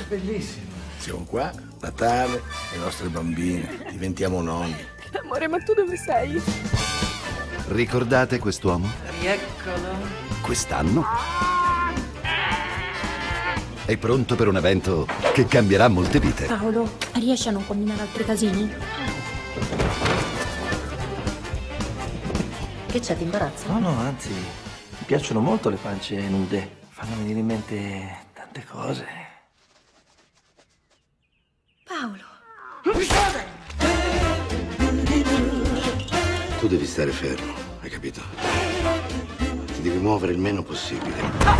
È bellissimo. Siamo qua, Natale, le nostre bambine, diventiamo nonni. Amore, ma tu dove sei? Ricordate quest'uomo? Rieccolo. Quest'anno è pronto per un evento che cambierà molte vite. Paolo, riesci a non combinare altri casini? Che c'è, ti imbarazza? No, no, anzi, mi piacciono molto le pance nude. Fanno venire in mente tante cose. Paolo. Tu devi stare fermo, hai capito? Ti devi muovere il meno possibile.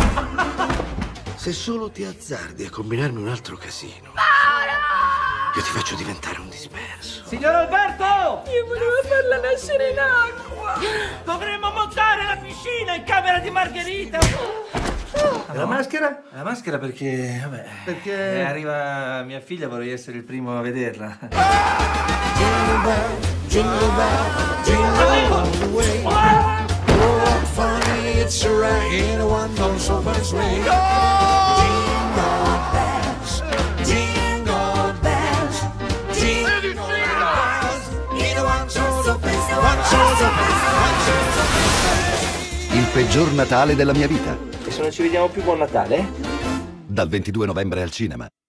Se solo ti azzardi a combinarmi un altro casino, io ti faccio diventare un disperso. Signor Alberto! Io volevo farla nascere in acqua. Dovremmo montare la piscina in camera di Margherita! E la maschera? La maschera perché, vabbè... Perché arriva mia figlia, vorrei essere il primo a vederla. Jingle bell, jingle all the way. Oh, funny, it's right. Anyone knows so much way. Jingle bells, jingle bells, jingle bells. Anyone knows so much Il peggior Natale della mia vita. E se non ci vediamo più, buon Natale? Dal 22 novembre al cinema.